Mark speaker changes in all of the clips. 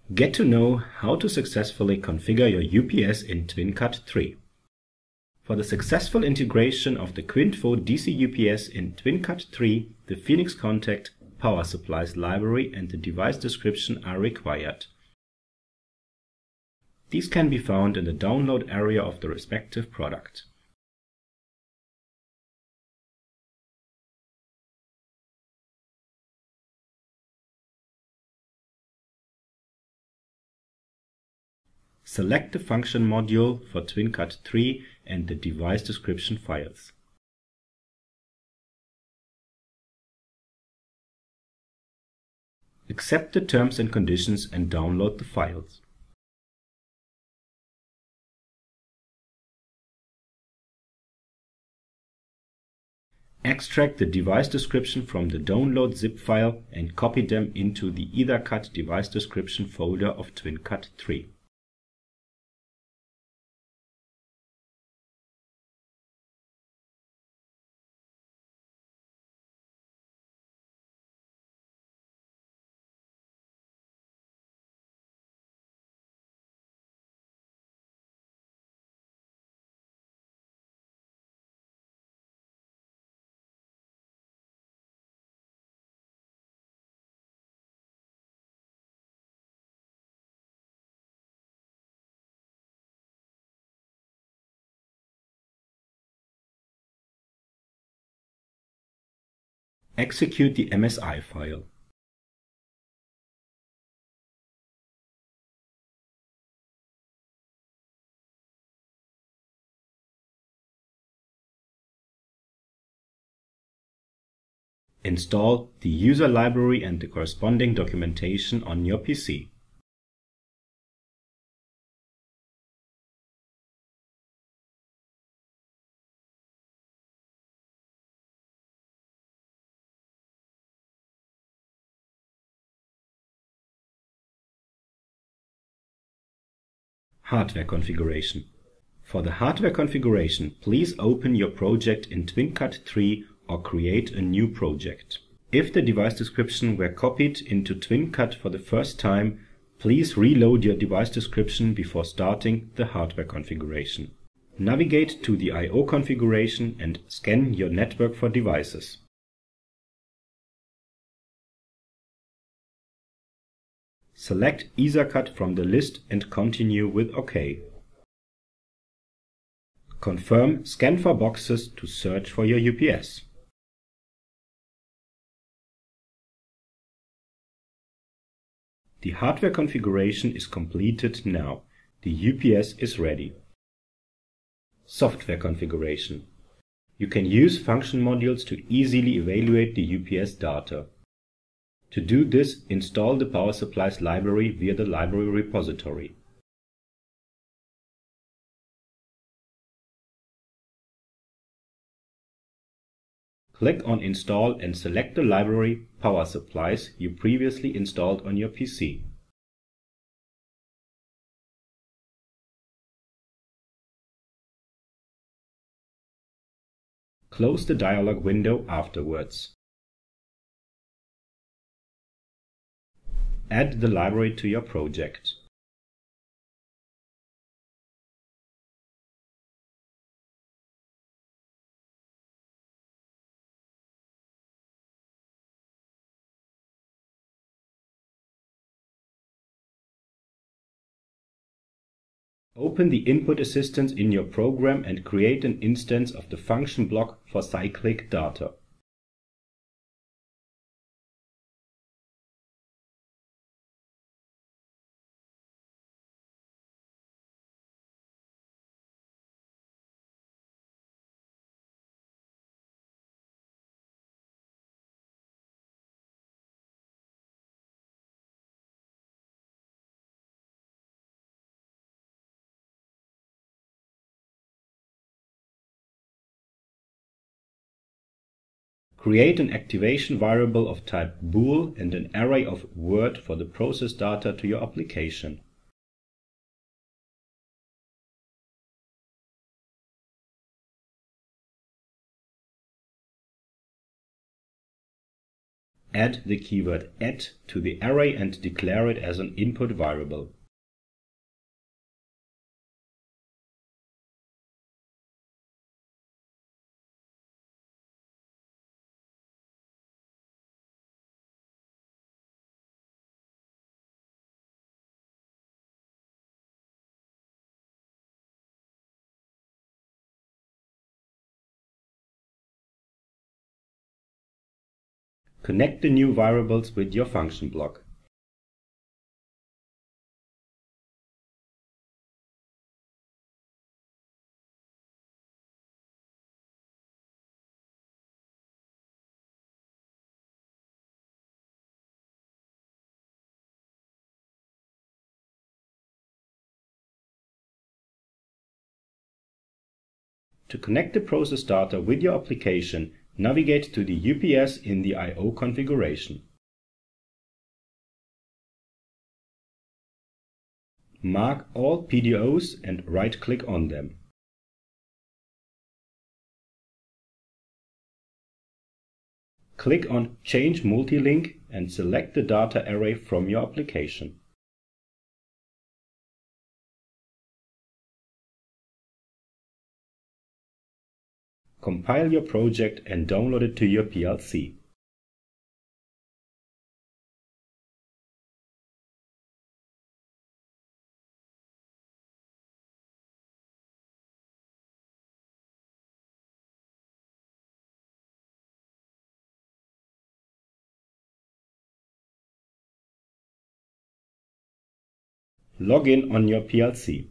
Speaker 1: Get to know how to successfully configure your UPS in TwinCAT 3. For the successful integration of the QUINT DC UPS in TwinCAT 3, the Phoenix Contact, power supplies library and the device description are required. These can be found in the download area of the respective product. Select the function module for TwinCAT 3 and the device description files. Accept the terms and conditions and download the files. Extract the device description from the download zip file and copy them into the EtherCAT device description folder of TwinCAT 3. Execute the MSI file. Install the user library and the corresponding documentation on your PC. Hardware configuration. For the hardware configuration, please open your project in TwinCAT 3 or create a new project. If the device description were copied into TwinCAT for the first time, please reload your device description before starting the hardware configuration. Navigate to the I/O configuration and scan your network for devices. Select EtherCAT from the list and continue with OK. Confirm Scan for boxes to search for your UPS. The hardware configuration is completed now. The UPS is ready. Software configuration. You can use function modules to easily evaluate the UPS data. To do this, install the power supplies library via the library repository. Click on Install and select the library Power Supplies you previously installed on your PC. Close the dialog window afterwards. Add the library to your project. Open the input assistance in your program and create an instance of the function block for cyclic data. Create an activation variable of type bool and an array of word for the process data to your application. add the keyword add to the array and declare it as an input variable. Connect the new variables with your function block. To connect the process data with your application, navigate to the UPS in the I/O configuration. Mark all PDOs and right-click on them. Click on Change Multilink and select the data array from your application. Compile your project and download it to your PLC. Log in on your PLC.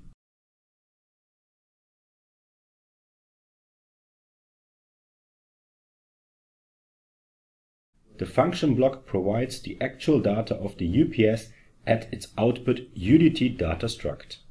Speaker 1: The function block provides the actual data of the UPS at its output UDT data struct.